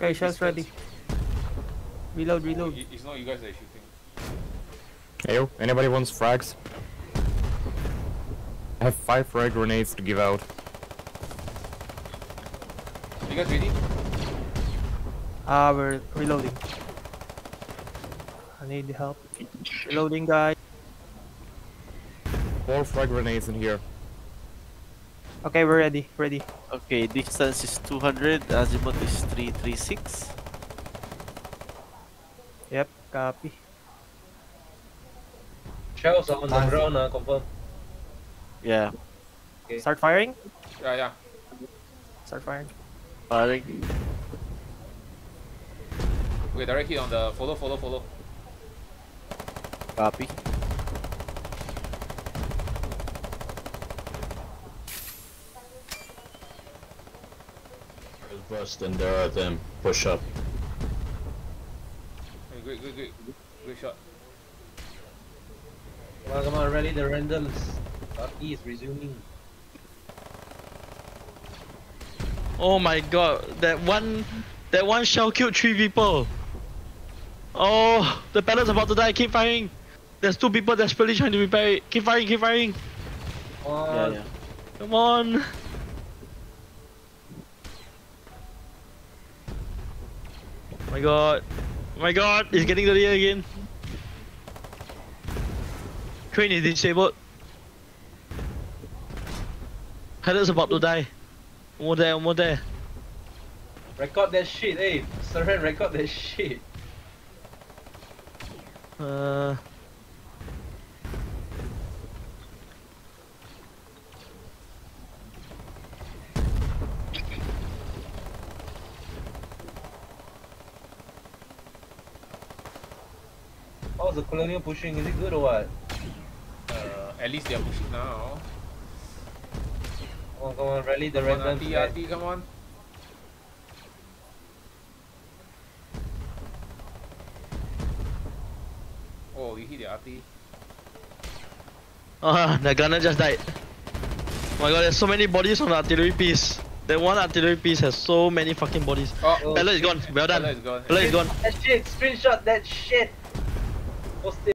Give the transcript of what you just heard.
Okay, shells ready. Reload, reload. It's not you guys that are shooting. Hey, yo, anybody wants frags? I have 5 frag grenades to give out. You guys ready? We're reloading. I need help. Reloading, guys. 4 frag grenades in here. Okay, we're ready. Ready. Okay, distance is 200, azimuth is 336. Yep, copy. Shells are on the ground, confirm. Yeah, Okay. Start firing. Yeah. Start firing. firing. Okay, direct hit on the follow. Copy. Bust and there are them. Push up. Hey, great shot. Come on, rally the randoms. Arty is resuming. Oh my god, that one shell killed 3 people. Oh, the pallet's about to die. Keep firing. There's 2 people desperately trying to repair it. Keep firing. Come on. Yeah. Come on. Oh my god, he's getting to the air again. Crane is disabled. Pallet's about to die. One more there. Record that shit, hey. Surrend, record that shit. How's the colonial pushing? Is it good or what? At least they are pushing now. Come on, rally the Come on, randoms. Arty, come on. Oh, you hit the Arty. The gunner just died. Oh my god, there's so many bodies on the artillery piece. That one artillery piece has so many fucking bodies. Oh, Pellet is gone. Well done. Pellet is gone. Pellet is gone. That shit, screenshot that shit. Post it.